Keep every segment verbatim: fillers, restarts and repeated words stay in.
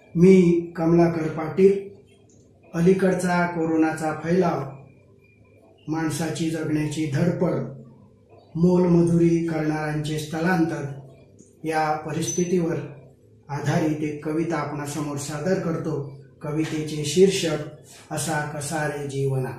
मी कमलाकर पाटील. अलीकडचा कोरोनाचा फैलाव, माणसाची जगण्याची धडपड, मोलमजुरी करणाऱ्यांचे स्थलांतर या परिस्थितीवर आधारित एक कविता आपणासमोर सादर करतो. कवितेचे शीर्षक असा कसा रे जीवना.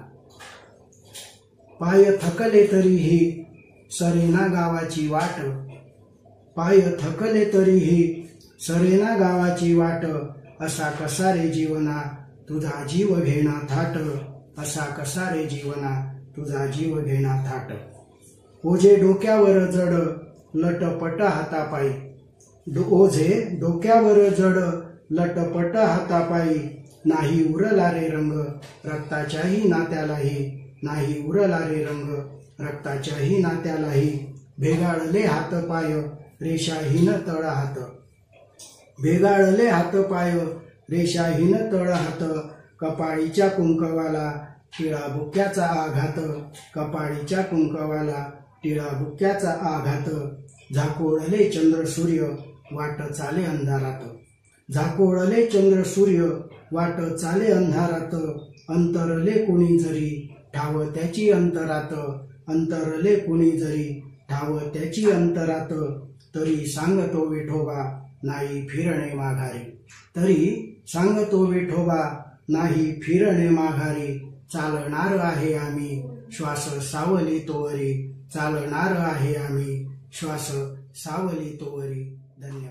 पाय थकले तरीही सरेना गावाची वाट, पाय थकले तरीही सरेना गावाची वाट, असा कसा रे जीवना तुझा जीव घेणा थाट, असा कसा रे जीवना तुझा जीव घेणा थाट. ओझे डोक्यावर जड लटपट हातापायी, ओझे डोक्यावर जड लटपट हातापायी, नाही उरला रे रंग रक्ताच्याही नात्यालाही, नाही उरला रे रंग रक्ताच्याही नात्यालाही. भेगाळले हात पाय रेषाहीन तळ हात, भेगाळले हात पाय रेषाहीन तळ हात. कपाळीच्या कुंकवाला टिळा बुक्याचा आघात, कपाळीच्या कुंकवाला टिळा बुक्याचा आघात. झाकोळले चंद्र सूर्य वाट चाले अंधारात, झाकोळले चंद्र सूर्य वाट चाले अंधारात. अंतरले कुणी जरी ठाव त्याची अंतरात, अंतरले कुणी जरी ठाव त्याची अंतरात. तरी सांगतो विठोबा नाही फिरणे माघारी, तरी सांगतो विठोबा नाही फिरणे माघारी. चालणार आहे आम्ही श्वास सावली तोवरी, चालणार आहे आम्ही श्वास सावली तोवरी. धन्यवाद.